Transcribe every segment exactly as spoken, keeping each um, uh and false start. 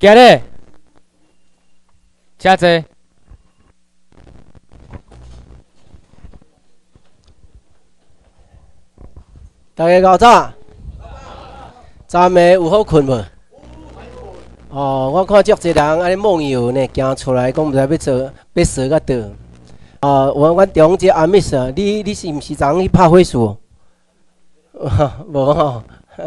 今日车坐。 大家搞早，昨暝有好困无？哦，我看足侪人安尼梦游呢，行出来讲毋知要做要踅到倒。哦，我阮中这阿 miss， 你你是毋是昨去拍火术？无吼。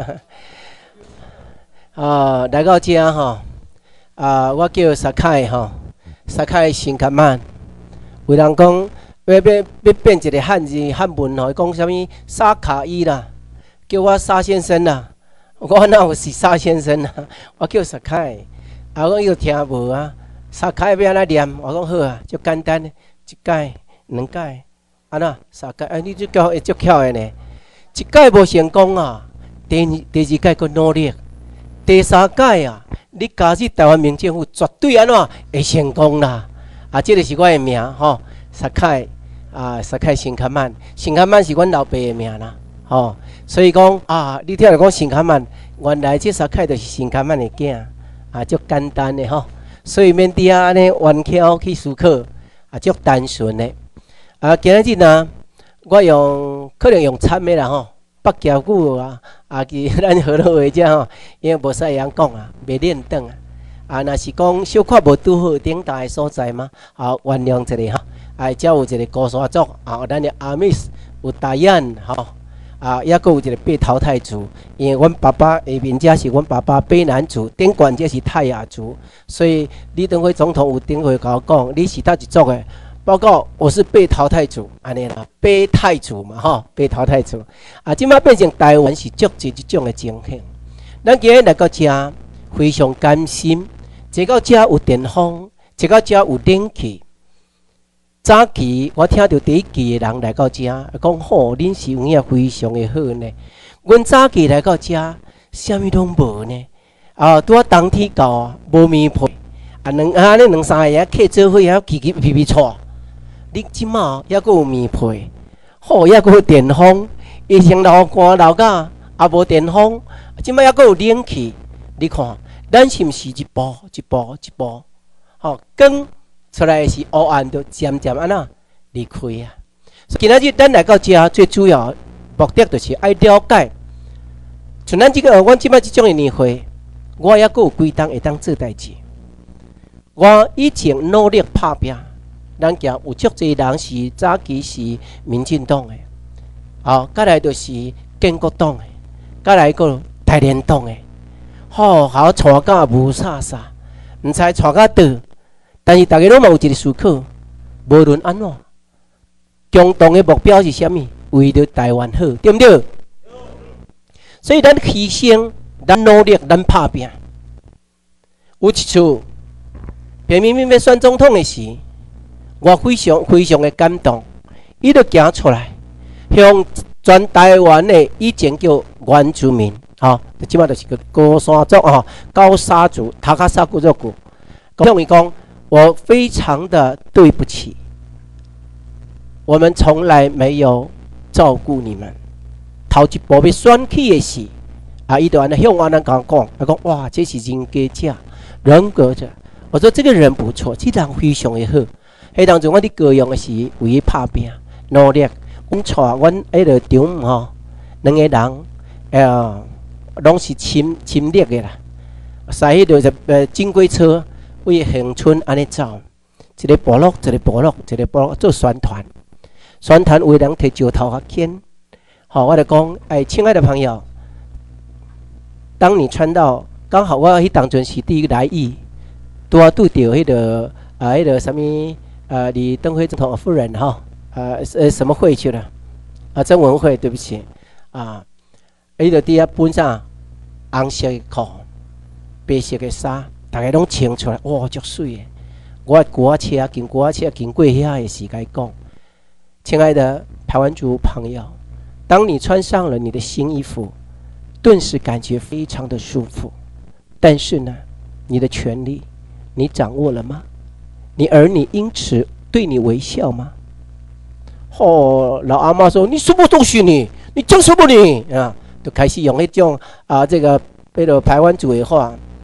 啊，来到这吼，啊，我叫沙凯吼，沙凯新卡曼。有人讲要要要变一个汉字汉文吼，讲啥物沙卡伊啦，叫我沙先生啦。我哪有是沙先生啊？我叫沙凯。啊，我又听无啊，沙凯要安怎念？我讲好啊，足简单的，一解两解，安那沙解，哎，你这叫会足巧的呢。一解无成功啊，第二第二解佫努力。第三届啊，你加入台湾民政府绝对安怎会成功啦！啊，这就是我的名吼，沙凯啊，沙凯新卡曼，新卡曼是阮老爸的名啦，吼。所以讲啊，你听着讲新卡曼，原来这沙凯就是新卡曼的囝啊，足简单的吼。所以免伫遐安尼弯巧去思考，啊，足单纯的。啊，今日呢，我用可能用惨的啦吼。北桥句啊，啊，其咱河洛话者吼，因为无使会晓讲啊，袂练转啊。啊，若是讲小可无拄好顶大的所在嘛，啊，原谅一下哈。啊，才有一个高山族啊，咱的阿 miss 有大雁吼，啊，抑佫有一个八头太子。因为阮爸爸下面者是阮爸爸卑南族，顶冠者是泰雅族，所以李登辉总统有顶回甲我讲，你是倒一族的？报告，我是被淘汰组，安尼啦，被汰组嘛，吼，被淘汰组。啊，即摆变成台湾是足侪即种的情形。咱今日来到遮，非常甘心。坐到遮有电风，坐到遮有冷气。早期我听到第一期的人来到遮，讲吼，恁是有影非常的好呢。阮早期来到遮，啥物拢无呢。啊，拄啊冬天到啊，无棉被，啊两啊咧两三个人客做伙，还起起皮皮错。你即马还佫有棉被，好还佫有电风，以前流寒流甲也无电风，即马还佫有冷气。你看，咱是毋是一步一步一步，吼，光出来是黑暗，就渐渐安那离开啊。今仔日咱来到遮，最主要目的就是爱了解，像咱即个，阮即摆即种的年岁，我还佫有几档会当做代志。我以前努力打拼。咱讲有足侪人是早期是民进党的，哦，再来就是建国党的，再来个台联党的，吼，好带到无啥啥，毋知带到倒，但是大家拢嘛有一个思考，无论安怎，共同的目标是啥物？为着台湾好，对毋对？所以咱牺牲，咱努力，咱打拼。有一次，平民民要选总统的时。我非常非常的感动，伊就行出来，向全台湾的以前叫原住民，吼，即摆就是个高山族吼，高沙族、塔卡沙古族古，向伊讲，我非常的对不起，我们从来没有照顾你们。头一步要选起的时，啊，伊就安尼向我人讲讲，他讲哇，这是人格者、人格者。我说这个人不错，这人非常的好。迄当阵，我伫高雄的时，为伊拍拼努力，阮带阮迄个场吼，两个人，呃，拢是亲亲力的啦。使迄个就呃正轨车为恒春安尼走，一个部落，一个部落，一个部落做宣传，宣传有人摕石头较轻，好，我就讲，哎，亲爱的朋友，当你穿到刚好我迄当阵是第一个来意，拄啊拄着迄个啊迄个什么。呃，李登辉总统夫人哈，呃呃什么会去了？啊，征文会，对不起，啊，伊就伫遐本上红色的裤，白色的衫，大家拢穿出来，哇，足水的。我国车经国车经过遐的时间讲，亲爱的台湾族朋友，当你穿上了你的新衣服，顿时感觉非常的舒服。但是呢，你的权利，你掌握了吗？你儿女因此对你微笑吗？哦，老阿妈说：“你什么东西你？你讲什么你？”啊，就开始用一种啊，这个为了台湾族的话，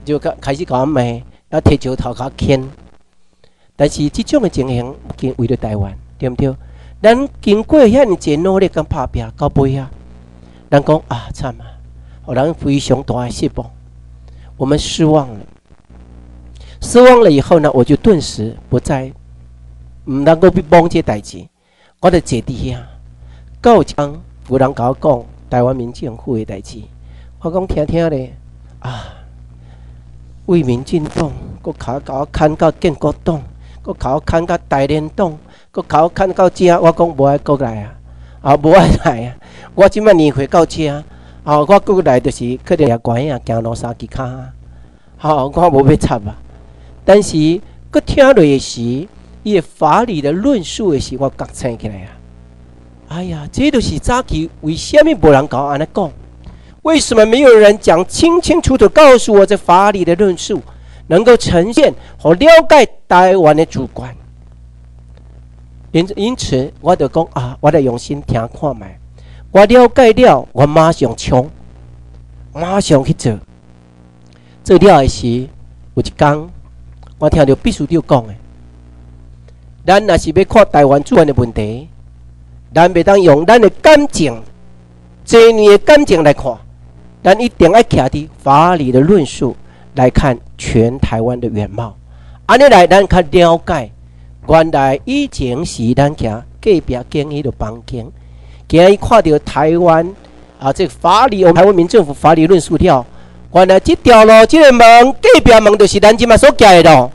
就开始甲我骂，要摕石头甲我牵。但是即种的情形，经为了台湾，对不对？咱经过遐尼济努力跟打拼，到尾啊，咱讲啊惨啊，互人非常大的失望，我们失望了。失望了以后呢，我就顿时不再唔能够去帮这代志，我就坐伫遐。到将有人甲我讲台湾民政府的代志，我讲听听咧啊，为民进党，佮甲我牵到建国党，佮甲我牵到大连党，佮甲我牵到遮，我讲无爱过来啊，啊无爱来啊！我即摆年岁到遮，啊我过来就是可能也关啊，行路三支骹，好我无要插啊。但是佮听落的时，伊的法理的论述的时，我觉醒起来啊！哎呀，这就是早期为什么无人甲我安尼讲？为什么没有人讲清清楚楚告诉我这法理的论述，能够呈现和了解台湾的主权？因因此，我就讲啊，我得用心听看卖。我了解了，我马上冲，马上去做。做了的时，有一天，我听到秘书长讲的，咱若是要看台湾主权的问题，咱袂当用咱的感情，多年的感情来看，咱一定要徛伫法理的论述来看全台湾的原貌。安尼来，咱较了解。原来以前是咱行隔壁经迄个房间，今日看到台湾啊，这个法理，台湾民政府法理论述了。原来这条路，这个门，隔壁门就是咱即马所行的路。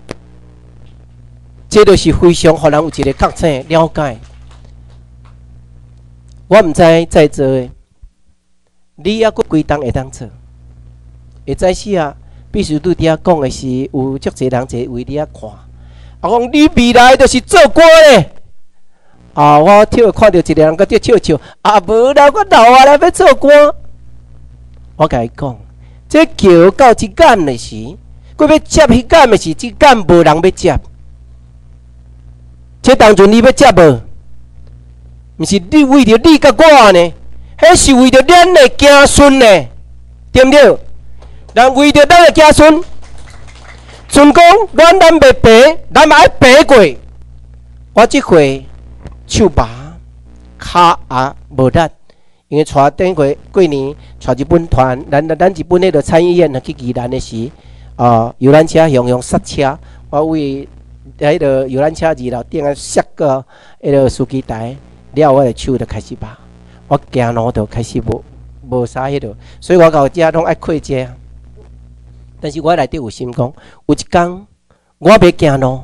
这就是非常互人有一个觉醒了解。我唔知在座的，你还佫几档会当做？会知是啊，秘书拄伫遐讲的是有足侪人坐为你遐看。我讲你未来就是做官的。啊，我跳看到一个人，佮伫笑笑，啊，无啦，我老啊来要做官。我甲伊讲，这桥到即间的时，佮要接迄间的时，即间无人要接。这当阵你要接无？毋是你为着你甲我呢，迄是为着咱的子孙呢，对不对？人为着咱的子孙，阵讲咱咱袂白，咱嘛爱白过。我即回手麻，骹也无力，因为带顶过过年带日本团，咱咱日本迄个参议院去宜兰的时，啊、呃，游览车用用塞车，我为喺个游览车二楼顶啊塞个迄个司机台，了我的手就开始麻，我行路就开始无无啥迄个，所以我到遮拢爱跪遮。但是我内底有心讲，有一天我要行路，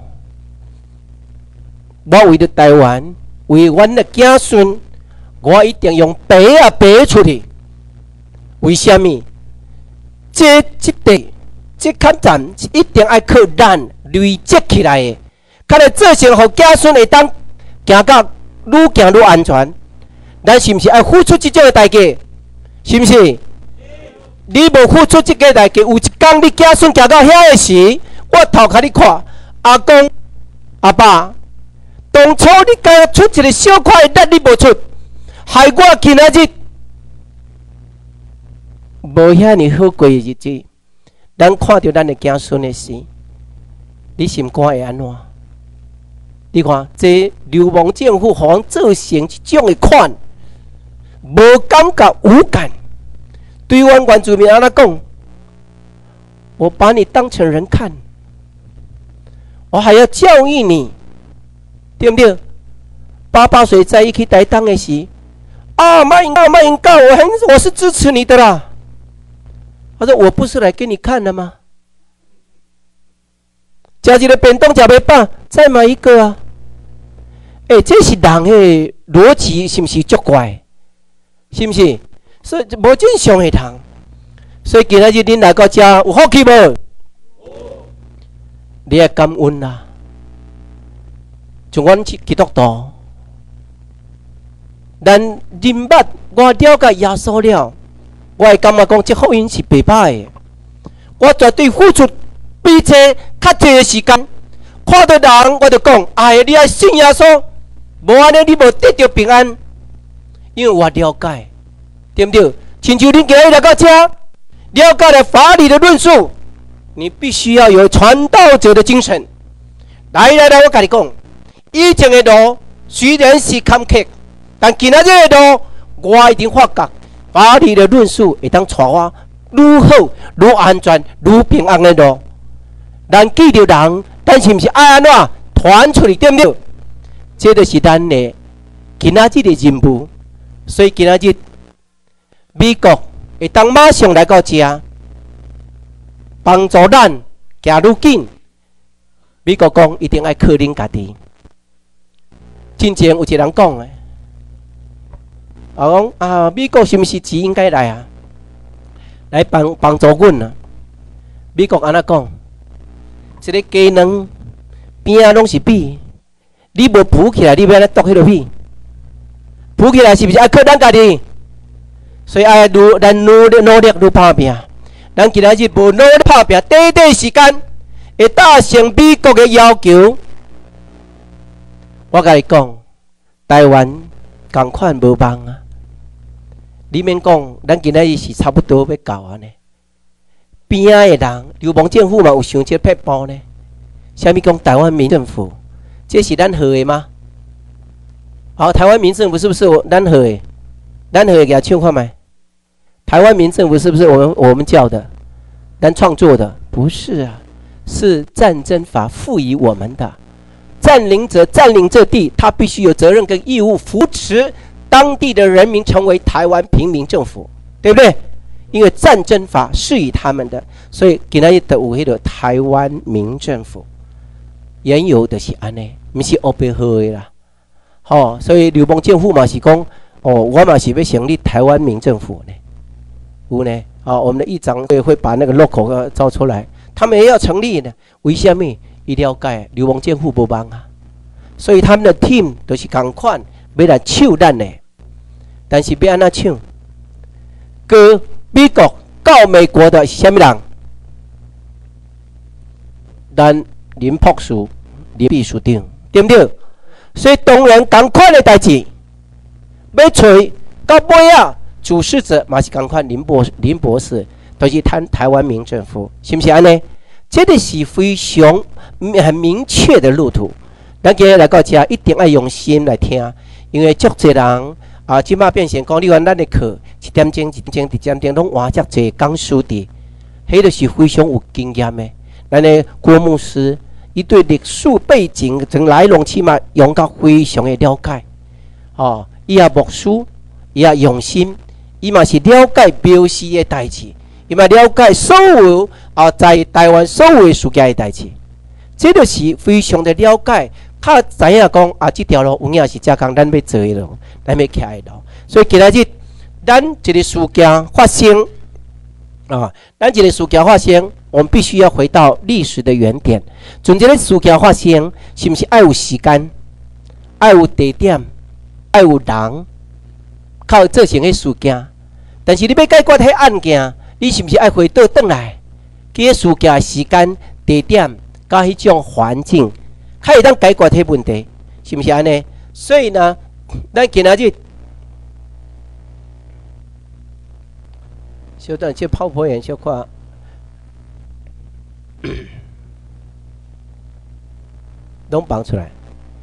我为了台湾，为阮的子孙，我一定用爬啊爬出去。为什么？这这地这客站一定要靠咱累积起来的，较来做成，互子孙会当行到愈行愈安全。咱是毋是爱付出这种的代价？是毋是？你无付出这个代价，有一天你子孙行到遐的时，我头壳你看，阿公、阿爸，当初你该出一个小块的力，你无出，害我今仔日无遐尼好过的日子。咱看到咱的子孙的时，你心肝会安怎？你看，这流氓政府互人做成这种的款，无感觉无感。对阮原住民安怎讲？我把你当成人看，我还要教育你，对不对？八八岁在一起台当的时，啊，卖淫告卖淫告，我很我是支持你的啦。他说我不是来给你看的吗？吃一个便当吃袂饱，再买一个啊！哎、欸，这是人的逻辑是不是足怪？是不是？所以无正常的人。所以今仔日恁来到这有福气无？你要感恩啦！像阮基督徒，咱人捌我了解耶稣了，我会感觉讲这福音是白歹的。我绝对付出比这较济的时间，看到人我就讲：哎，你爱信耶稣，无安尼你无得到平安。因为我了解，对不对？亲像恁今日来到这，了解了法理的论述， 你必须要有传道者的精神。来来来，我跟你讲，以前的路虽然是坎坷，但今仔日的路，我已经发觉法律的论述会当带我愈好、愈安全、愈平安的路。咱记着人，咱是毋是爱安怎传出去，对不对？这就是咱的今仔日的任务。所以今仔日美国会当马上来到这，帮助咱行愈紧。美国讲一定要靠恁家己。之前有一个人讲的，啊讲啊，美国是毋是钱应该来啊，来帮帮助阮啊？美国安怎讲？一个鸡卵边啊拢是米，你无补起来，你要安怎剁迄落米？补起来是不是要靠咱家己？所以爱努咱努力努力努打拼。咱今仔日无努力打拼，短短时间会达成美国的要求。我甲你讲，台湾同款无望啊！你免讲，咱今仔日是差不多要到啊呢。边仔的人，流氓政府嘛有想这撇步呢？啥物讲台湾民政府？这是咱学的吗？好，台湾民政府是不是我咱学的？咱学的给他唱看麦。台湾民政府是不是我们我们叫的？咱创作的？不是啊，是战争法赋予我们的。占领者占领这地，他必须有责任跟义务扶持当地的人民成为台湾平民政府，对不对？因为战争法是以他们的，所以今仔日就有迄个台湾民政府，缘由就是安尼，不是黑白好的啦。吼、哦，所以流氓政府嘛是讲，哦，我嘛是要成立台湾民政府呢，有呢。啊、哦，我们的议长会会把那个 logo 招出来，他们也要成立呢。为什么？伊了解流氓政府无帮啊，所以他们的 team 都是同款要来抢咱的，但是要安怎抢？搁美国到美国的是什么人？咱林博士、林秘书长，对不对？所以当然同款的代志，要找到尾啊，主事者嘛是同款林博林博士，都是谈台湾民政府，是不是安尼？这个是非常很明确的路途。咱今日来到这，一定要用心来听，因为足侪人啊，即马变成讲，你看咱的课一点钟、一点钟、一点钟拢换遮侪讲师的，迄个是非常有经验的。咱的郭牧师，伊对历史背景、从来龙去脉用到非常的了解。哦，伊也牧师，伊也用心，伊嘛是了解标示的代志。伊嘛了解所有啊，在台湾所有的事件的代志，这就是非常的了解，较知影讲啊，这条路有影是遮工咱要做的路，咱要徛的路。所以今仔日，咱一个事件发生啊，咱一个事件发生，我们必须要回到历史的原点。从这个事件发生，是不是爱有时间、爱有地点、爱有人，靠造成的事件？但是你要解决迄案件。你是不是爱回倒转来？这事件、时间、地点，甲迄种环境，才会当解决迄问题，是不是安尼？所以呢，咱今仔日，稍等，这泡泡眼小看，拢放出来。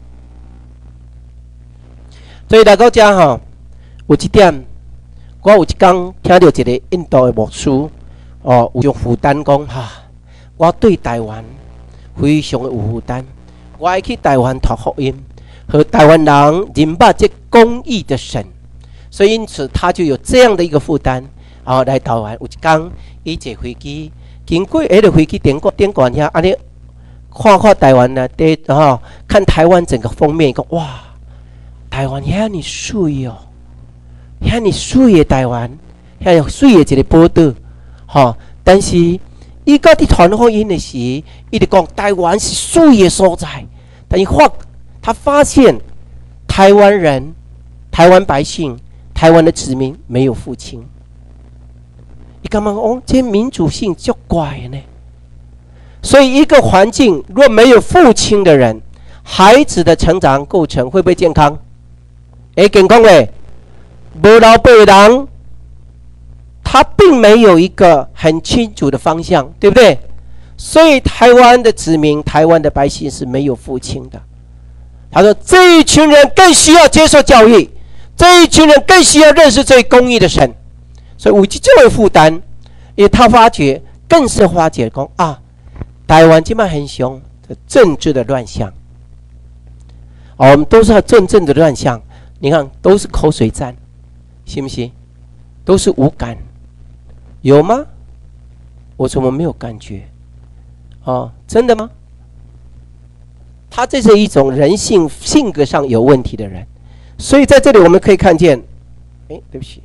所以来到遮吼，有一点。我有一天听到一个印度的牧师，哦，有种负担讲哈，我对台湾非常的有负担，我要去台湾传福音，和台湾人明白这公义的神，所以因此他就有这样的一个负担，啊、哦，来台湾有一天，伊坐飞机经过迄个飞机点过点管遐，安尼看看台湾呢，对，然后看台湾整个封面，讲哇，台湾遐尼水哦。遐尼水的台湾，遐水的一个宝岛，吼！但是伊甲伫传福音的时，伊就讲台湾是水的所在，但伊发他发现台湾人、台湾百姓、台湾的子民没有父亲。伊感觉哦，这民主性足怪呢。所以一个环境若没有父亲的人，孩子的成长构成会不会健康？会健康嘞。无老辈人，他并没有一个很清楚的方向，对不对？ 所以台湾的子民、台湾的百姓是没有父亲的。他说，这一群人更需要接受教育，这一群人更需要认识这公义的神。所以有这种负担，因为他发觉，更是发觉讲啊，台湾现在很凶，政治的乱象。哦，我们都是要真正的乱象，你看都是口水战，信不信？都是无感，有吗？我怎么没有感觉？哦，真的吗？他这是一种人性性格上有问题的人，所以在这里我们可以看见，哎，对不起，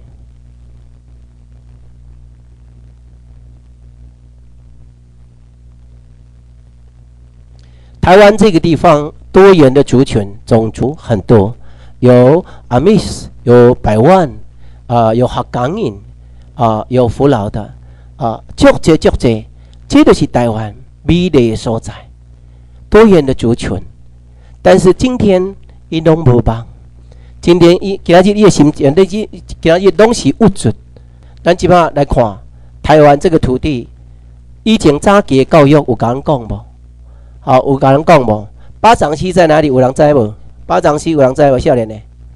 台湾这个地方多元的族群、种族很多，有阿密斯，有百万，啊、呃，有客家人，啊、呃，有福佬的，啊、呃，足者足者，这就是台湾美丽的所在，多元的族群。但是今天伊拢无帮，今天伊今仔日伊的心情，你今今仔日拢是物质。咱即摆来看台湾这个土地，以前早期的教育有甲人讲无？好，有甲人讲无？巴掌溪在哪里？有人知无？巴掌溪有人知无？少年的？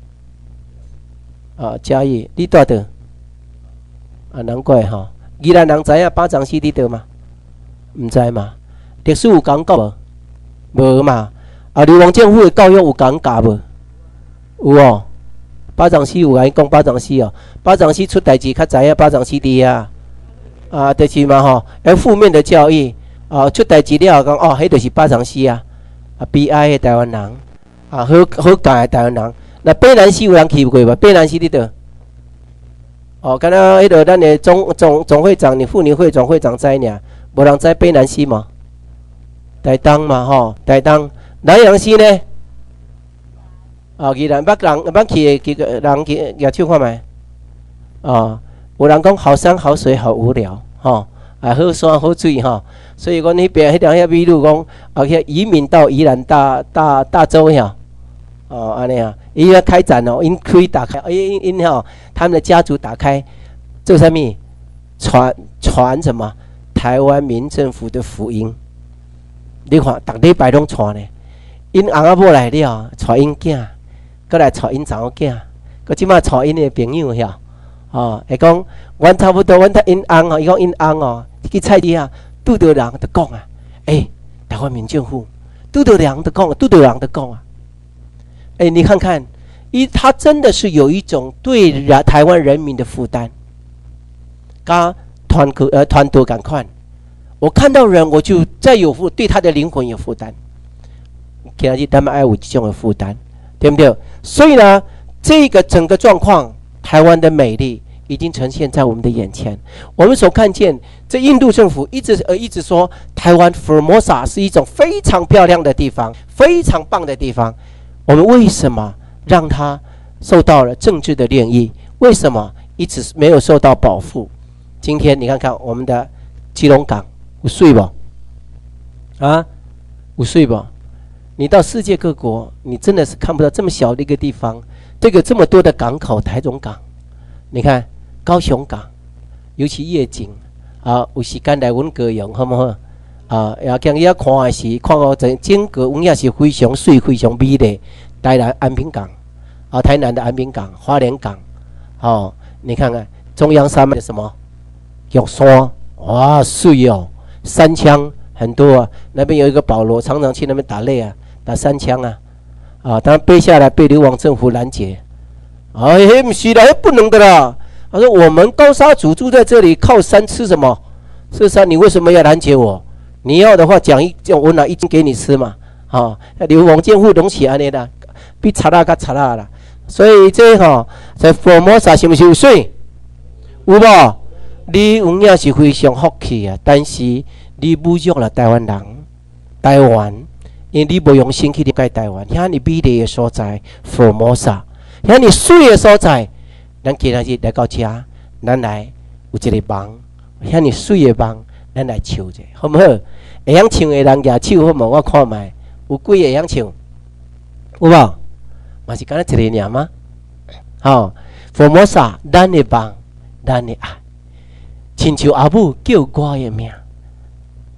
啊，嘉义，你住倒？啊，难怪哈，宜兰人知影巴掌溪伫倒吗？唔知嘛？历史有讲过无？无嘛？啊，流亡政府的教育有讲教无？有哦。巴掌溪有甲伊讲巴掌溪哦，巴掌溪出代志较知影巴掌溪伫啊。啊，就是嘛吼，而负面的教育啊，出代志了讲哦，迄就是巴掌溪啊，啊悲哀的台湾人，啊好好教的台湾人。那北南溪有人去过无？北南溪伫倒？哦，敢若迄个咱的总总总会长，你妇女会总会长知呢，无人知北南溪嘛？台东嘛吼，台东南洋溪呢？啊，宜兰捌人捌去几个人去举手看觅？哦，有人讲好山好水好无聊，吼、哦，啊好山好水吼、哦，所以讲迄边迄条遐美路讲，啊去移民到宜兰大大大洲遐，哦安尼啊，伊要开展哦，因可以打开，因因吼他们的家族打开，做啥物？传传什么？台湾民政府的福音，你看逐礼拜拢传呢，因翁仔某来了，传因囝。过来带因查某囝，佮即摆带因的朋友遐，哦，会讲，阮差不多，阮他因翁哦，伊讲因翁哦，去菜市啊，拄到人就讲啊，诶、欸，台湾民政府拄到人就讲，拄到人就讲啊，诶、欸，你看看，伊他真的是有一种对人台湾人民的负担，甲团个呃团队感款，我看到人我就再有负对他的灵魂有负担，今日他们爱有这种的负担。对不对？所以呢，这个整个状况，台湾的美丽已经呈现在我们的眼前。我们所看见，这印度政府一直呃一直说，台湾 Formosa 是一种非常漂亮的地方，非常棒的地方。我们为什么让它受到了政治的涟漪？为什么一直没有受到保护？今天你看看我们的基隆港，有水不？啊，有水不？你到世界各国，你真的是看不到这么小的一个地方，这个这么多的港口，台中港，你看高雄港，尤其夜景啊，有时间来阮高雄好不好？啊，也今日看的是看到整整个阮也是非常水、非常美丽。台南安平港啊，台南的安平港、花莲港，哦，你看看中央山脉的什么玉山，哇，水哦，山枪很多啊，那边有一个保罗，常常去那边打猎啊。打三枪啊，啊，当然背下来被流亡政府拦截，哎，不是的，不能的啦。他说我们高沙族住在这里，靠山吃什么？是山，你为什么要拦截我？你要的话讲一讲，我拿一斤给你吃嘛。啊，流亡监护东西安尼啦，比查拉甲查拉啦。所以这哈、哦，在佛摩萨是不是有水？有无？你有影是非常福气啊，但是你侮辱了台湾人，台湾。因为你无用心去了解台湾，遐尼美丽的所在 ，Formosa， 遐尼水的所在，咱今仔日来到这，咱来有一个梦，遐尼水的梦，咱来唱者，好不好？会晓唱的人举手好无？我看卖，有几个会晓唱？有无？嘛是敢若一个尔吗？好 ，Formosa， 咱的梦，咱的爱，亲像阿母叫我的名，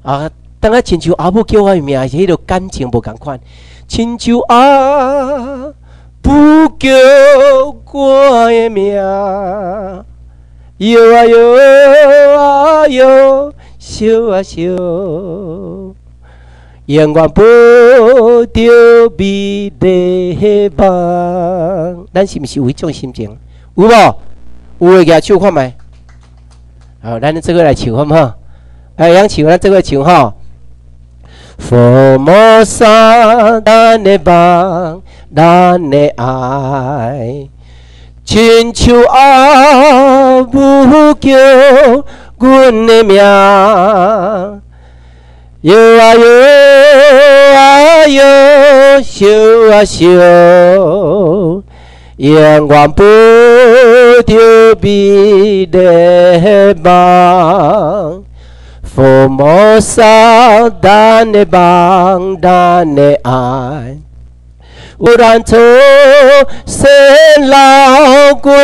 啊，当啊亲像阿母叫我的名，迄个感情无共款。亲像阿母叫我的名，摇啊摇啊摇，笑啊笑，永远保着美丽的梦。咱是毋是有迄种心情？有无？有诶，举手看觅。好，咱这个来唱好唔好？哎，想唱咱这个唱吼。佛摩萨咱的梦，咱的爱，亲像阿母叫阮的名，摇啊摇啊摇，笑啊笑，永远保着美丽的梦。佛摩萨咱的梦，咱的爱，有咱初生老过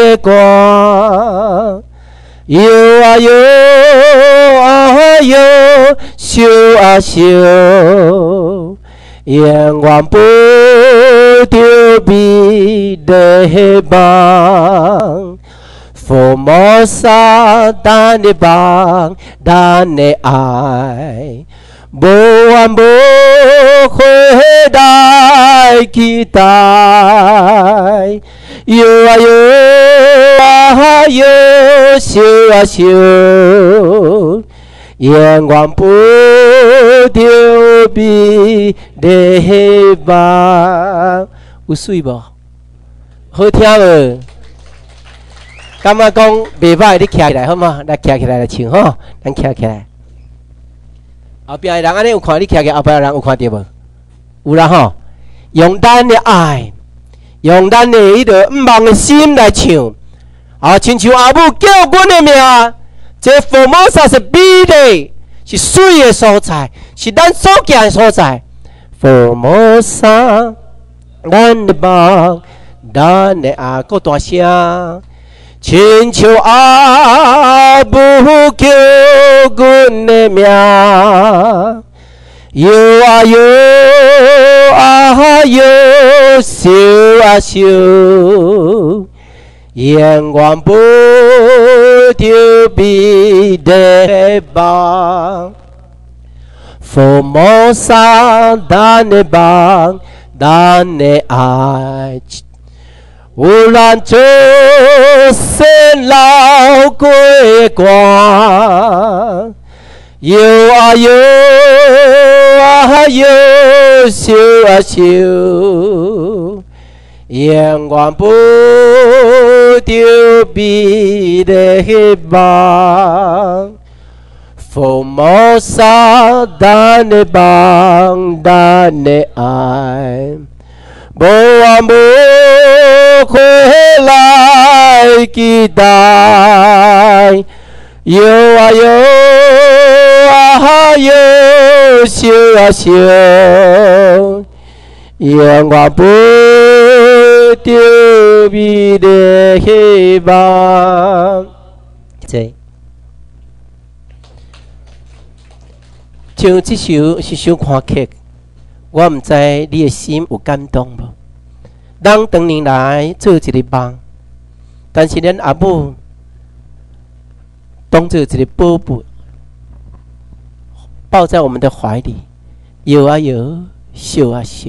关，摇啊摇啊摇，笑啊笑，永远保着美丽的梦。佛摩萨咱的梦，咱的爱，无怨无悔来期待，摇啊摇啊摇，笑啊笑，永远保着美丽的梦。有水无？好听无？感觉讲袂歹，你徛起来好吗？来徛起来来唱吼，咱徛起来。后壁的人安尼有看你徛起来，后壁的人有看到无？有啦吼，用咱的爱，用咱的迄个毋忘的心来唱。啊，亲像阿母叫阮的名，这佛摩萨是美丽，是水的所在，是咱所行的所在。佛摩萨，咱的梦，咱的爱，够大声。亲像阿母叫阮的名，摇啊摇啊摇，笑啊笑，永远保着美丽的梦。佛摩萨咱的梦，咱的爱。有咱初生老过关，摇啊摇啊摇，笑啊笑，永远保着美丽的梦。佛摩萨咱的梦，咱的爱。无怨无悔来期待，摇啊摇啊摇，笑啊笑，永远保着美丽的梦。这唱这首是首歌曲。我毋知你的心有感动无？咱当年来做一个梦，但是咱阿母当做一个宝贝，抱在我们的怀里，摇啊摇，笑啊笑。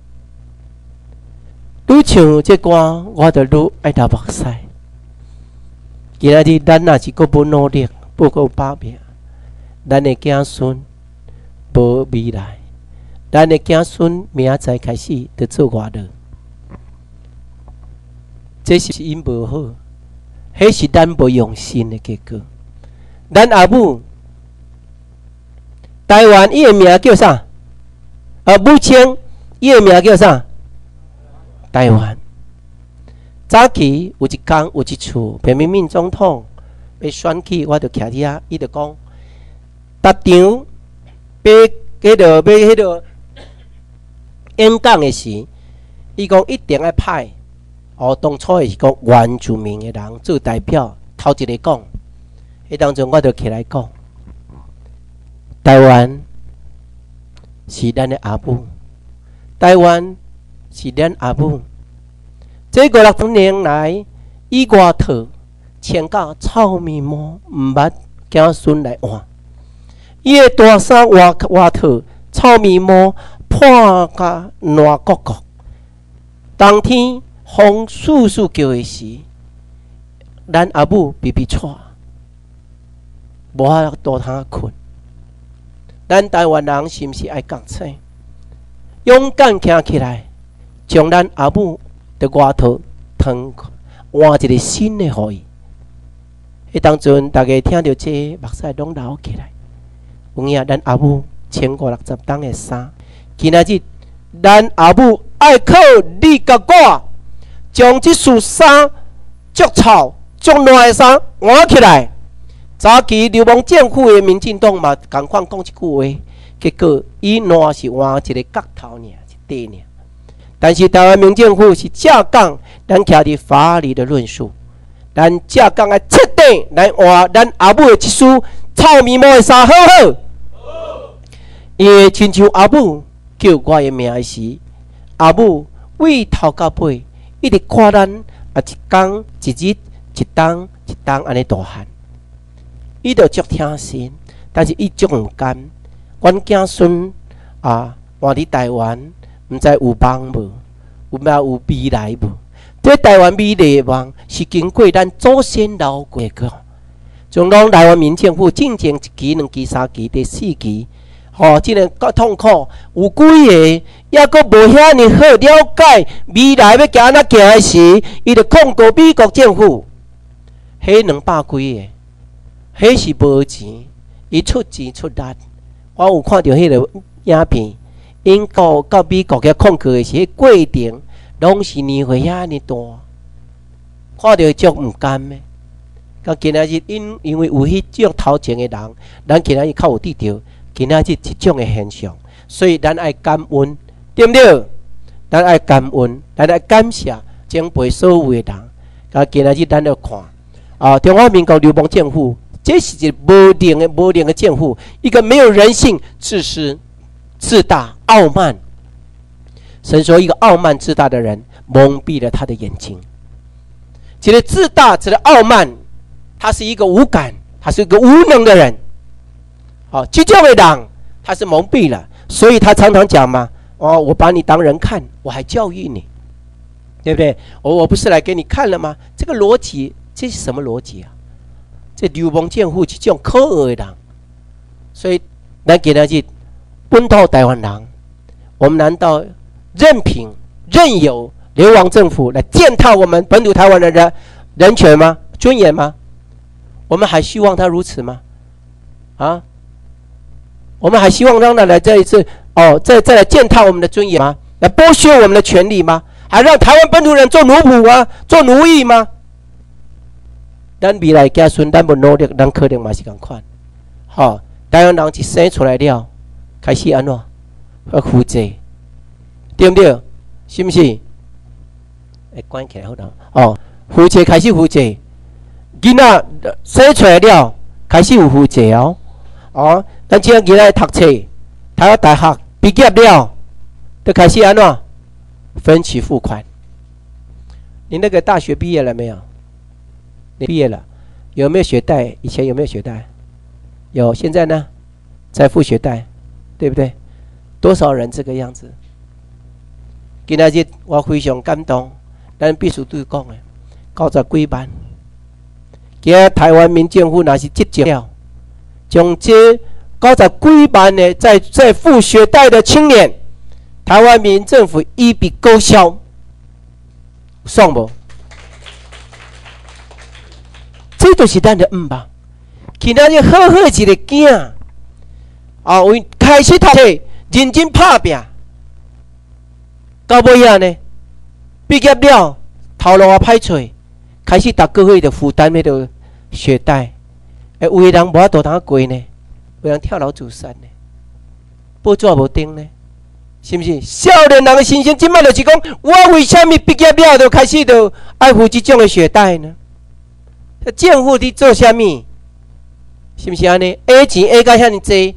愈唱这歌，我就愈爱流目屎。今仔日咱若是阁无努力，不够把命，咱的子孙无未来。咱的子孙明仔载开始就做外劳，这是因无好，迄是咱无用心的结果。咱阿母，台湾伊的名叫啥？啊，母亲伊的名叫啥？台湾。早期有一工有一厝，平民民总统要选举，我就徛伫遐，伊就讲，逐场要迄个要迄个。演讲的时，伊讲一定要派哦，当初的是讲原住民的人做代表，头一个讲，迄当中我就起来讲， 台湾是咱的阿母，台湾是咱阿母。这五六十年来，以外套穿甲草面毛，毋捌囝孙来换。伊的大衫外外套草面毛，破甲烂角角。冬天风簌簌叫的时，咱阿母微微喘，无法度通困。咱台湾人是毋是爱讲醒？勇敢行起来，将咱阿母的外套脱换一个新的互伊。迄当阵，大家听到这目屎拢流起来。有影咱阿母千五六十档的衫，今仔日咱阿母爱靠你甲我，将即束衫足臭、足烂的衫换起来。早期流氓政府的民进党嘛，共款讲一句话，结果伊烂是换一个角头尔，一块尔。但是台湾民政府是正讲，咱徛伫法律的论述，咱正讲来彻底来换咱阿母的一束臭面毛的衫，好好。因为亲像阿母叫我的名的时，阿母为头到尾一直看咱啊一天一日一冬一冬安尼大汉，伊就足疼心，但是伊足毋甘。阮囝孙啊，换伫台湾，毋知有梦无？有没有未来无？这台湾未来的梦是经过咱祖先留过个。从咱台湾民政府进前一期、两期、三期、第四期。哦，真个够痛苦，有几个抑阁无遐尼好了解未来要行安怎行的时，伊就控告美国政府。迄两百几个，迄是无钱，伊出钱出力。我有看到迄个影片，英国到美国嘅控告的时，迄过程拢是年岁遐尼大，看到足毋甘的。到今仔日因因为有迄种头前的人，咱今仔日较有得着。今仔日即种的现象，所以咱爱感恩，对不对？咱爱感恩，咱爱感谢前辈所有的人。啊，今仔日咱要看啊，中华民国流氓政府，这是一个无良的、无良的政府，一个没有人性、自私、自大、傲慢。神说，一个傲慢自大的人蒙蔽了他的眼睛。这个自大，这个傲慢，他是一个无感，他是一个无能的人。好，这种的人他是蒙蔽了，所以他常常讲嘛，哦，我把你当人看，我还教育你，对不对？我我不是来给你看了吗？这个逻辑，这是什么逻辑啊？这流氓政府这种可恶的人，所以咱今仔日本土台湾人，我们难道任凭任由流亡政府来践踏我们本土台湾人的人权吗？尊严吗？我们还希望他如此吗？啊？我们还希望让他来这一次哦，再再来践踏我们的尊严吗？来剥削我们的权利吗？还让台湾本土人做奴仆吗？做奴役吗？咱未来家孙，咱不努力，咱可能嘛是共款。好、哦，台湾人一生出来了，开始安怎？要负责，对不对？是不是？哎，关起来好了。哦，负责开始负责，囡仔生出来了，开始有负责哦。哦，咱即个囡仔读册，读到大学毕业了，就开始安怎？分期付款。你那个大学毕业了没有？你毕业了，有没有学贷？以前有没有学贷？有，现在呢？在付学贷，对不对？多少人这个样子？今仔日我非常感动，咱秘书长讲的，九十几万。今仔台湾民政府若是积极了。将这九十几万的在在付学贷的青年，台湾民政府一笔勾销，爽不？这就是咱的恩吧。今仔日好好一个囝，啊，为开始读册，认真打拼，到尾啊呢，毕业了，头路也歹找，开始逐个月就负担迄个学贷。诶，有的人无法度通过呢，有人跳楼自杀呢，报纸无登呢，是不是？少年人的心声，即摆就是讲，我为什么毕业了就开始就爱付这种的学贷呢？政府伫做什么？是不是安尼？A 钱 A 到遐尼济，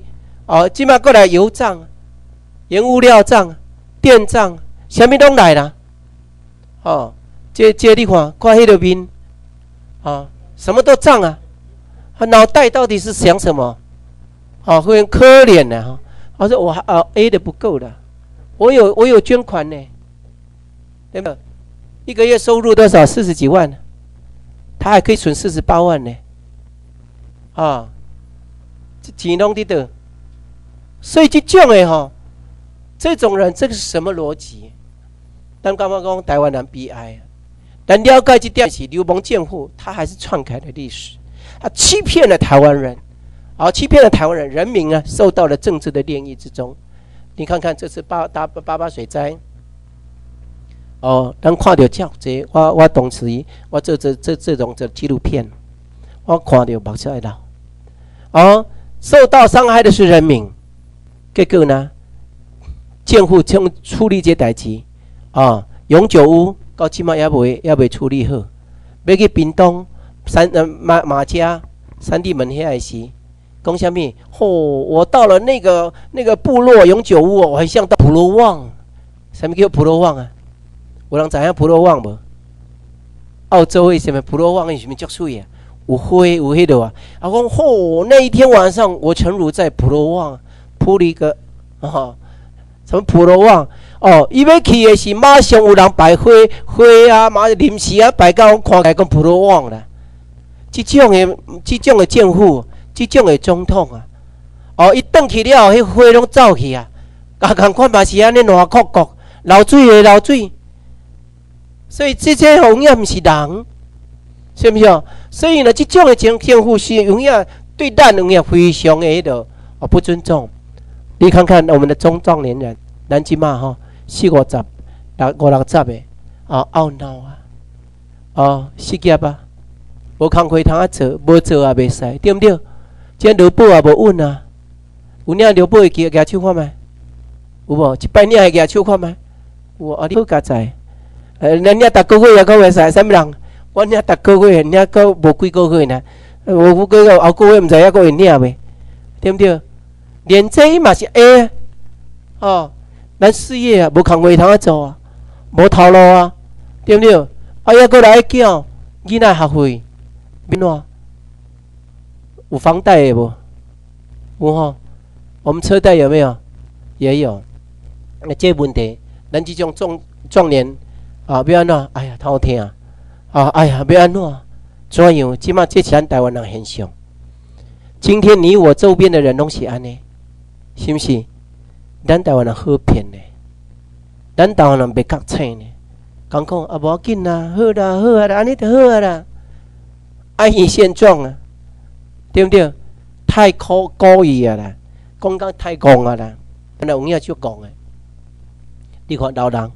哦，即摆过来油涨、原物料涨、电涨，啥物拢来啦。哦，这这你看，看迄个面，啊，什么都涨啊！他脑袋到底是想什么？啊，非常可怜的哈。我说我啊 A 的不够了，我有我有捐款呢，对吧？一个月收入多少？四十几万，他还可以存四十八万呢。啊，这钱拢伫倒，所以这种的哈，这种人，这个是什么逻辑？咱刚刚讲台湾人悲哀，但了解这点是流氓贱妇，他还是篡改了历史，他欺骗了台湾人，啊，欺骗了台湾人，人民啊受到了政治的炼狱之中。你看看这次八八八八水灾。哦，咱看到这这，我我当时我做这这这种这纪录片，我看到目屎会流。哦，受到伤害的是人民，结果呢，政府从处理这代志，啊，永久屋到即马也未也未处理好，要去屏东三呃马马家三地门遐个时，讲什么？吼、哦，我到了那个那个部落永久屋，我还想到普罗旺，什么叫普罗旺啊？有人知影普罗旺无？澳洲为什么普罗旺为什么足水啊？有花有迄个啊！啊，讲吼，那一天晚上我沉入在普罗旺，铺了一个啊，什么普罗旺？哦，伊要去的是马上有人摆花花啊，马临时啊摆到看起来讲普罗旺啦。这种的这种的政府，这种的总统啊，哦，伊转去了后，迄花拢走去啊，啊，共款嘛是安尼烂壳壳，流水的流水。所以这些永远不是人，是不是？所以呢，这种的政政府是永远对咱永远非常的的哦不尊重。你看看我们的中壮年人，咱即马吼四五十、六五六十的啊懊恼啊，哦失业啊，无工课通啊做，无做也袂使，对不对？这劳保也无稳啊，有领劳保的举举手看卖，有无？一摆领的举手看卖，有啊，你好加在。呃，人家逐个月也讲袂使，啥物人？我领逐个月，领到无几个月呢？无几个月后个月毋知影个会领袂？对不对？连这嘛是 A 哦，咱事业啊，无工课通啊做啊，无头路啊，对不对？啊，还过来缴囡仔学费，变怎？有房贷的无？有吼。我们车贷有没有？也有。那这问题，咱这种壮壮年。啊，要安怎？哎呀，头疼啊！啊，哎呀，要安怎？怎样？即马这是咱台湾人现象。今天你我周边的人拢是安尼，是不是？咱台湾人好骗呢，咱台湾人袂觉醒呢。讲讲啊，无要紧啦，好啦，好啊啦，安尼就好啊啦，安于现状啊，对不对？太高高义啊啦，讲讲太讲啊啦，本来有影就讲诶。你看老人。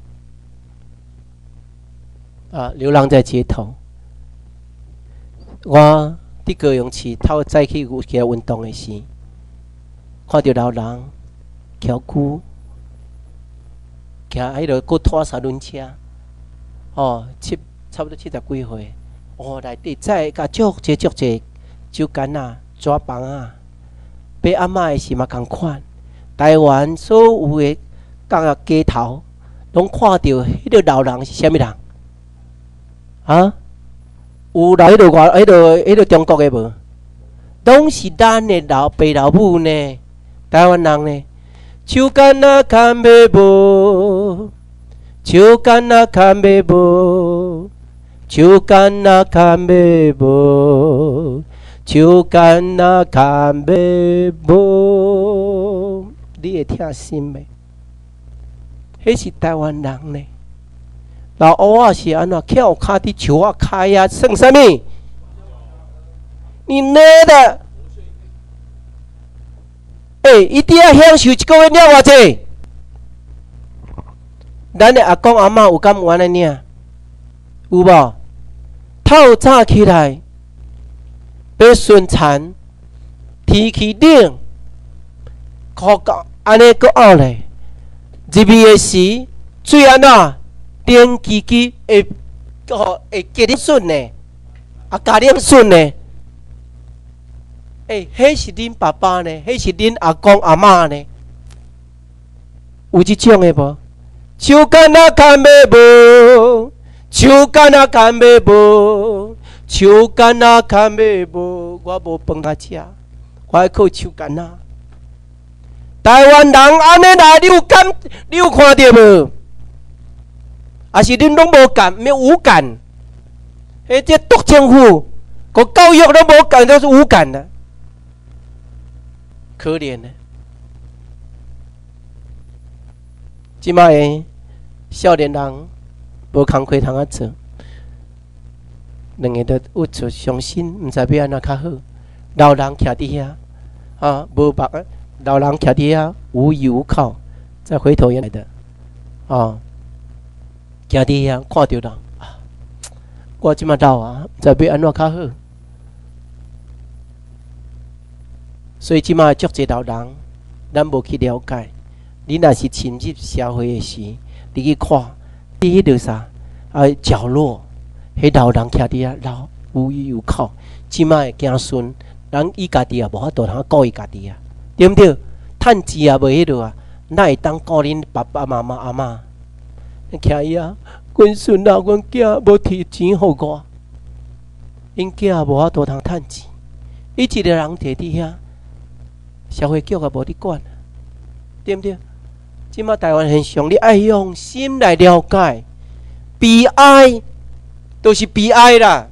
啊，流浪在街头。我伫高雄市透早起有去运动的时，看到老人翘躯，骑迄个过拖三轮车，哦，七差不多七十几岁，哦，内底载甲足济足济酒干啊、纸棒啊，爸阿嬷的是嘛共款。台湾所有的各街头，拢看到迄个老人是啥物人？啊，有来迄个外、迄个、迄个中国的无？拢是咱的老爸老母呢，台湾人呢。手干啊看袂无，手干啊看袂无，手干啊看袂无，手干啊看袂无。你会疼心袂？迄是台湾人呢。老乌啊是安怎翘脚伫树啊开啊，算啥物？你哪的？诶，一定要享受一个月领偌济？咱的阿公阿嬷有敢有安尼领？有无？透早起来，要顺产，天气冷，靠到安尼个后咧，入味的时，水安怎？冷叽叽会，吼会加点顺呢，啊加点顺呢， 诶、欸，迄是恁爸爸呢？迄是恁阿公阿嬷呢？有即种诶无？手干啊干袂无，手干啊干袂无，手干啊干袂无，我无饭通食，我爱靠手干啊。台湾人安尼啦，你有感？你有看到无？还是恁拢无感？没有无感？诶，这独政府，个教育都无感，都是无感的。可怜呢！即摆的少年人无工课通啊做，两个都有出伤心，毋知要安怎较好。老人徛伫遐啊，无目啊，老人徛伫遐无依无靠，再回头原来的啊，徛伫遐看着人啊，我即摆老啊，毋知要安怎较好。所以即马足侪老人，咱无去了解。你若是深入社会的时，你去看，第一着啥？啊，角落，迄老人徛伫遐，老无依无靠。即马的子孙，人伊家己也无法度通顾伊家己啊，对毋对？趁钱也无迄落啊，哪会当顾恁爸爸妈妈阿嬷？徛伊啊，阮孙啊，阮囝无提钱互我，因囝也无法度通趁钱，伊一个人摕伫遐。社会局也无伫管，对毋对？即马台湾现象，你爱用心来了解，悲哀都是悲哀啦。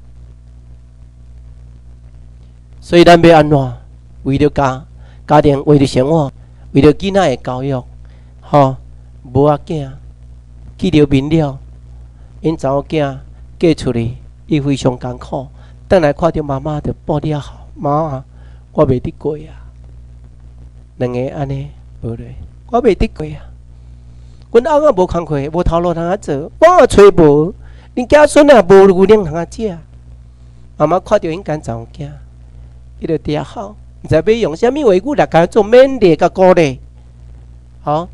所以咱要安怎？为了家家庭，为了生活，为了囡仔的教育，吼，无仔囝记着明了，因查某囝嫁出去，伊非常艰苦，等来看到妈妈就报了好，妈啊，我袂得过啊。两个安尼无咧，我袂得过啊！阮翁仔无工课，无头路通啊做，我也找无。恁子孙也无牛奶通啊食。妈妈看到因干查某囝，伊就嗲好，毋知要用啥物话语来甲做勉励甲鼓励。好，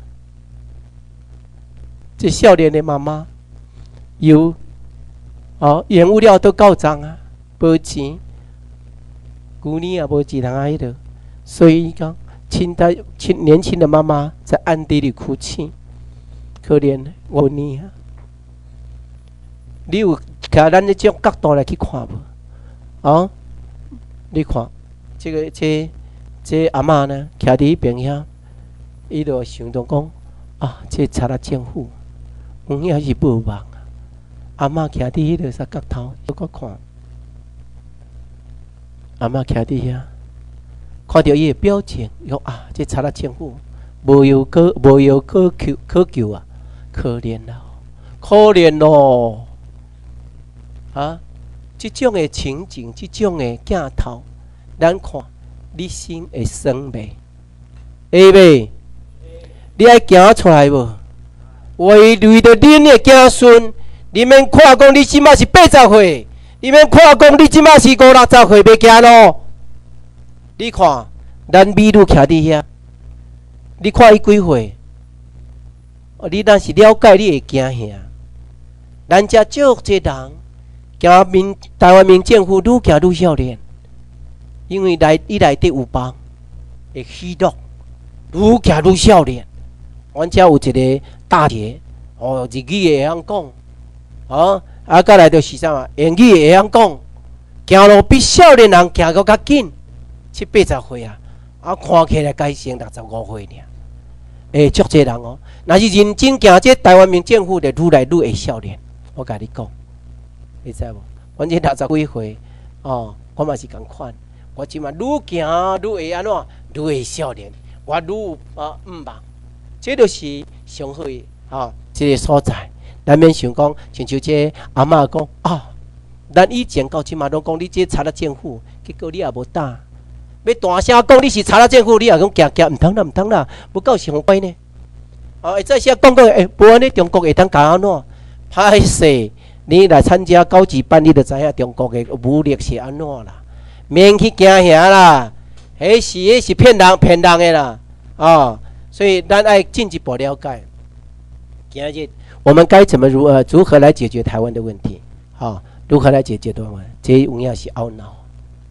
这少年的妈妈有哦，原物料都够脏啊，无钱，旧年也无钱通啊迄落，所以讲。亲的亲年轻的妈妈在暗地里哭泣，可怜的我你啊！你有看咱这种角度来去看无？啊，你看这个这这阿嬷呢，徛伫迄边遐，伊就想到讲啊，这查了政府，有影是无望啊！阿嬷徛伫迄个啥角头，我搁看，阿嬷徛伫遐。看到伊的表情，讲啊，这查了政府，无有可无有可救可救啊，可怜咯，可怜咯，啊！这种的情景，这种的镜头，咱看，你心会酸袂？会袂？你爱行出来无？为为着恁的子孙，你免看讲你即马是八十岁，你免看讲你即马是五六十岁，袂行咯。你看，咱美女徛伫遐，你看伊几岁？哦，你若是了解，你会惊吓。咱遮足侪人，惊民台湾民政府愈行愈少年，因为内伊内底有帮，会虚弱，愈行愈少年。阮遮有一个大姐，哦，日语会晓讲，哦，啊，再来就是啥啊，英语会晓讲，行路比少年人行个较紧。七八十岁啊，啊看起来该成六十五岁尔。诶，足侪人哦，若是认真行，这台湾民政府就愈来愈会少年。我甲你讲，你知无？阮这六十几岁，哦，我嘛是共款。我即马愈行愈会安怎，愈会少年。我愈啊毋忙，这就是上好诶啊，这个所在。咱免想讲，像像这阿嬷讲啊，咱以前到即马拢讲你这查了政府，结果你也无打。要大声讲你是查了政府，你也讲行行，毋通啦，毋通啦，不够上歹呢。啊，会再写讲讲，诶，无安尼中国会当搞安怎？歹势，你来参加高级班，你就知影中国的武力是安怎啦。免去惊吓啦，迄是迄是骗人骗人的啦。啊，所以咱爱进一步了解。今日我们该怎么如呃如何来解决台湾的问题？啊，如何来解决台湾？这有影是懊恼。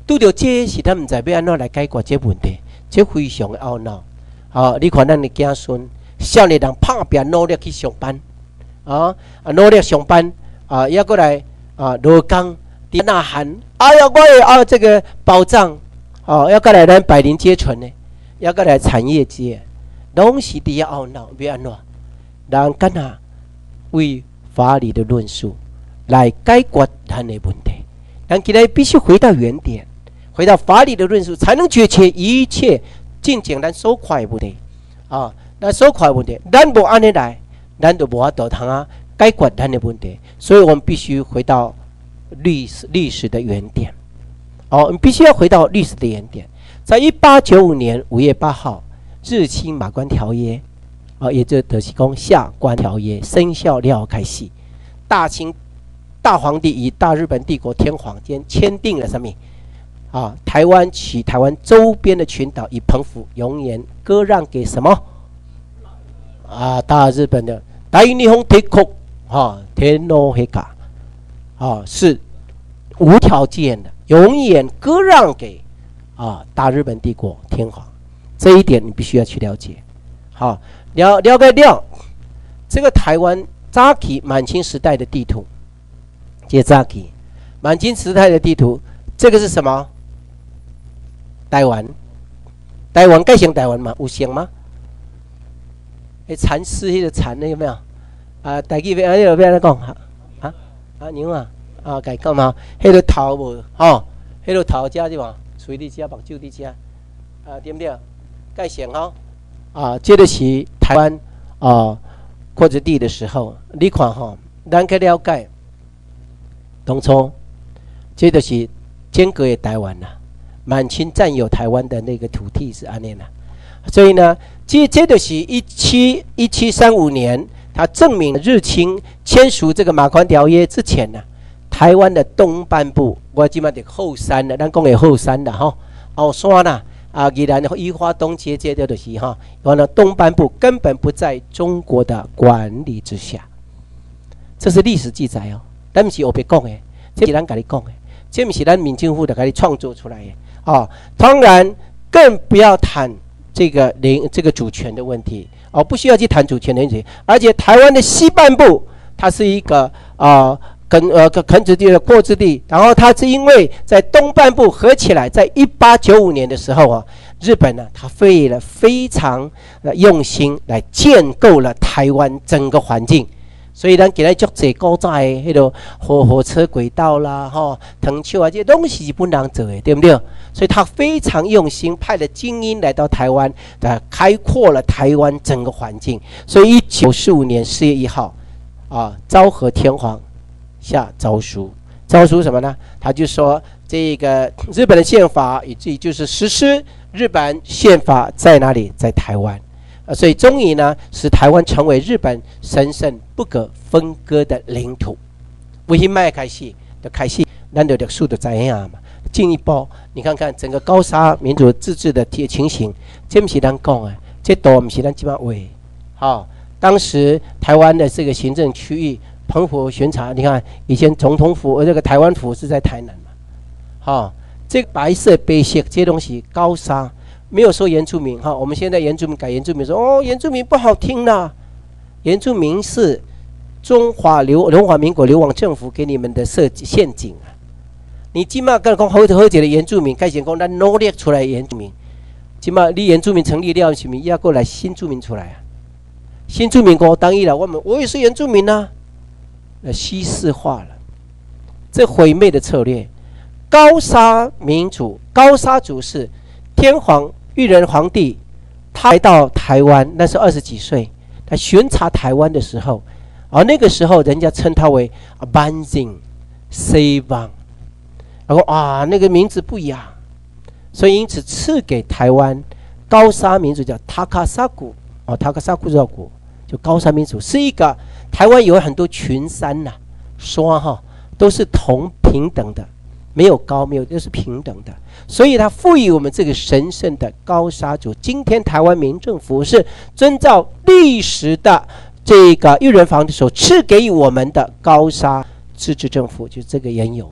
拄到这是咱唔知要安怎来解决这问题，这非常的懊恼。好、哦，你看咱的子孙，少年人拍拼努力去上班，啊，努力上班，啊，要过来啊，劳工伫呐喊，哎呀，我也要这个保障，哦，要过来咱百灵阶层呢，要过来产业界，拢是伫遐懊恼，要安怎？人干哪为法理的论述来解决咱的问题？咱今日必须回到原点。回到法理的论述，才能解决一切进前咱所看的问题啊！咱所看的问题，咱无安尼来，咱就无法度通啊解决咱的问题。所以我们必须回到历史历史的原点。哦，我们必须要回到历史的原点。在一八九五年五月八号，日清马关条约，啊，也就就是讲下关条约生效了开始，大清大皇帝与大日本帝国天皇间签订了什么？啊，台湾取台湾周边的群岛与澎湖永远割让给什么？啊，大日本的大日本帝国啊，天皇陛下啊，是无条件的，永远割让给啊大日本帝国天皇。这一点你必须要去了解。好，了了解了这个台湾早期满清时代的地图，这早期满清时代的地图，这个是什么？台湾，台湾该像台湾吗？有像吗？诶，蚕丝迄个蚕的有没有？啊，台语要安尼要安尼讲啊啊啊牛啊啊，该讲嘛？迄个头无吼，迄个头遮是嘛？嘴伫遮，目睭伫遮，啊对不对？该像吼啊，这个是台湾啊扩殖地的时候，你看吼，咱去了解，当初这就是间隔的台湾呐。满清占有台湾的那个土地是安尼啦，所以呢，这这就是一七一七三五年，他证明日清签署这个马关条约之前呢，台湾的东半部，我即马的后山了，咱讲的后山啦吼，后山啦，啊，宜兰宜花东街这些就是哈，完了东半部根本不在中国的管理之下，这是历史记载哦，咱不是我别讲的，这是咱家己讲的，这不是咱民政府的家己创作出来的。哦，当然更不要谈这个领这个主权的问题哦，不需要去谈主权的问题。而且台湾的西半部，它是一个啊垦呃垦殖地的扩殖地，然后它是因为在东半部合起来，在一八九五年的时候啊，日本呢，它费了非常用心来建构了台湾整个环境。所以咱今日足济古早的迄个火火车轨道啦，吼，藤丘啊，这些东西是本人做的，对不对？所以他非常用心，派了精英来到台湾，呃，开阔了台湾整个环境。所以一九四五年四月一号，啊，昭和天皇下诏书，诏书什么呢？他就说这个日本的宪法，以至于就是实施日本宪法在哪里？在台湾。所以终于呢，使台湾成为日本神圣不可分割的领土。为什么开始就开始，咱就历史就知影嘛。进一步，你看看整个高沙民主自治的情形，这不是咱讲的，这都不是咱这么话。好，当时台湾的这个行政区域，澎湖巡查，你看以前总统府，这个台湾府是在台南嘛。好，这个白色、白色这些东西，高沙。没有说原住民哈，我们现在原住民改原住民说哦，原住民不好听啦。原住民是中华流中华民国流亡政府给你们的设计陷阱啊！你今嘛跟讲好好解的原住民，该先讲咱努力出来的原住民，今嘛你原住民成立了什么？要过来新住民出来啊！新住民国当然了，我们我也是原住民呐、啊，那西式化了，这毁灭的策略。高沙民主，高沙族是天皇。裕仁皇帝他来到台湾，那时候二十几岁，他巡查台湾的时候，而、啊、那个时候人家称他为万人西望，然后啊那个名字不雅，所以因此赐给台湾高沙民族叫塔卡萨古哦，塔卡萨古绕古就高沙民族是一个台湾有很多群山呐、啊，说哈都是同平等的。没有高，没有，都是平等的，所以它赋予我们这个神圣的高沙族。今天台湾民政府是遵照历史的这个裕仁皇帝所赐给我们的高沙自治政府，就这个原有的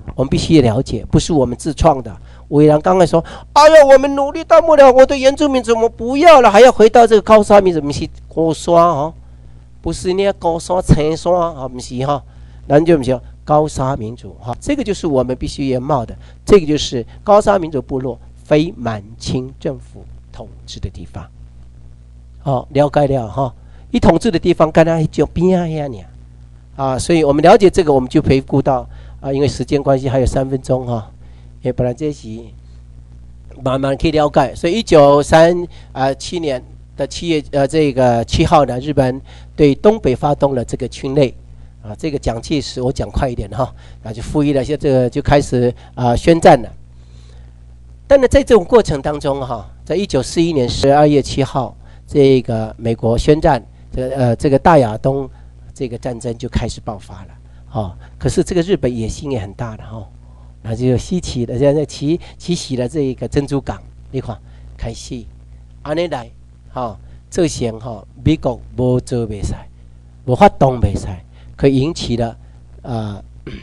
我们必须了解，不是我们自创的。伟然刚才说：“哎呀，我们努力到不了，我的原住民怎么不要了，还要回到这个高山民族？不是高山哦，不是那高山青山啊，不是哈，咱就不是高沙民族哈。这个就是我们必须原貌的，这个就是高沙民族部落非满清政府统治的地方。哦，了解了哈。一统治的地方，跟他就边啊呀你啊，所以我们了解这个，我们就回顾到啊，因为时间关系还有三分钟哈。”因为本来这是慢慢可以了解，所以一九三啊七年的七月呃这个七号呢，日本对东北发动了这个侵略啊，这个蒋介石我讲快一点哈，那就赋予了些这个就开始啊宣战了。但呢，在这种过程当中哈，在一九四一年十二月七号，这个美国宣战，这个呃这个大亚东这个战争就开始爆发了啊。可是这个日本野心也很大的哈。然后就吸起了，现在起起起了这一个珍珠港，你看开始，安尼来，哈、哦，这些哈、哦，美国无做袂使，无法动袂使，可引起了啊、呃，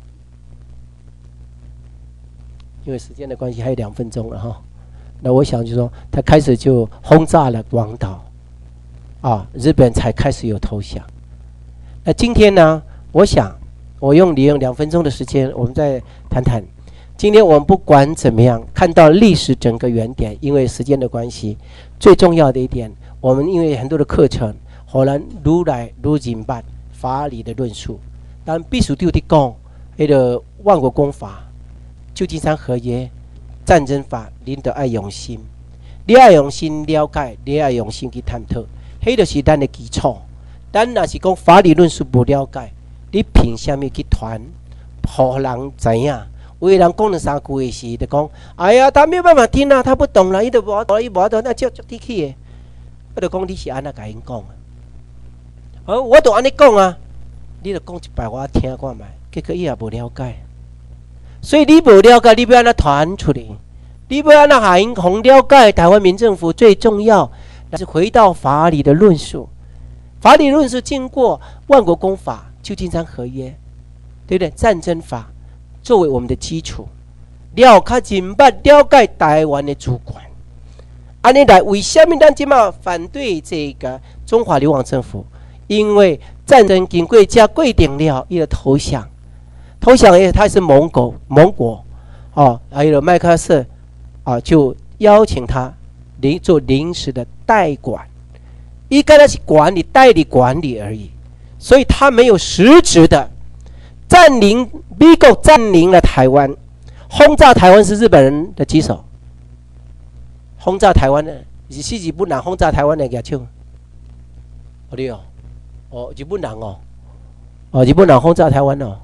因为时间的关系还有两分钟了哈、哦，那我想就说，他开始就轰炸了广岛，啊，日本才开始有投降。那今天呢，我想。我用利用两分钟的时间，我们再谈谈。今天我们不管怎么样，看到历史整个原点，因为时间的关系，最重要的一点，我们因为很多的课程，荷兰如来如经办法理的论述，但必须对的讲，那个万国公法、旧金山合约、战争法，您得爱用心，你爱用心了解，你爱用心去探讨，那就是咱的基础。咱若是讲法理论述不了解，你凭什么去传，让人知影？有的人讲了三句的时，就讲：“哎呀，他没有办法听啊，他不懂了，伊就无，伊无得，那叫叫地气的。”我就讲你是安那甲因讲啊，哦，我都安尼讲啊，你就讲一摆我听看卖，结果伊也无了解。所以你无了解，你要安那传出来，你要安那下因红了解台湾民政府最重要，那是回到法理的论述。法理论述经过万国公法。旧金山合约，对不对？战争法作为我们的基础，了解真捌了解台湾的主权。安尼来，为什么咱今嘛反对这个中华流亡政府？因为战争经过加规定了，伊个投降，投降也他是盟国，盟国哦，还有麦克瑟啊，就邀请他临做临时的代管，伊跟他是管理代理管理而已。所以他没有实质的占领，美国占领了台湾，轰炸台湾是日本人的棘手。轰炸台湾的是日本人轰炸台湾的举手。哦对哦，哦日本人哦，哦日本人轰炸台湾哦，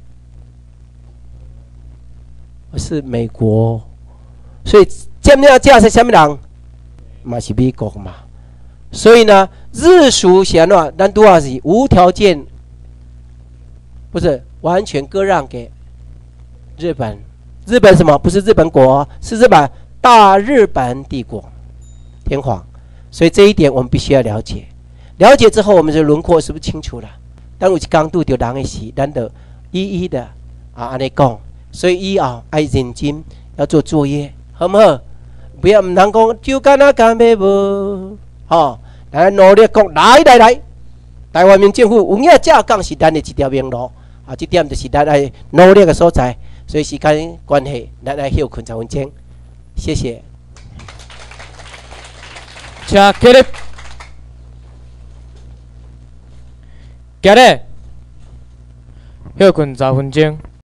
是美国。所以这么样架是什么人？嘛是美国嘛。所以呢，日属显话，咱都要是无条件，不是完全割让给日本。日本什么？不是日本国，是日本大日本帝国，天皇。所以这一点我们必须要了解。了解之后，我们的轮廓是不是清楚了？当有一刚度就人的时，咱得一一的啊安尼讲。所以以后爱认真要做作业，好不好？不要唔能讲就干那干咩无，吼。来努力讲，来来来，台湾民政府有影架讲是咱的一条明路啊，这点就是咱来努力的所在。所以时间关系，咱来休困十分钟，谢谢。 请起立，起立，休困十分钟。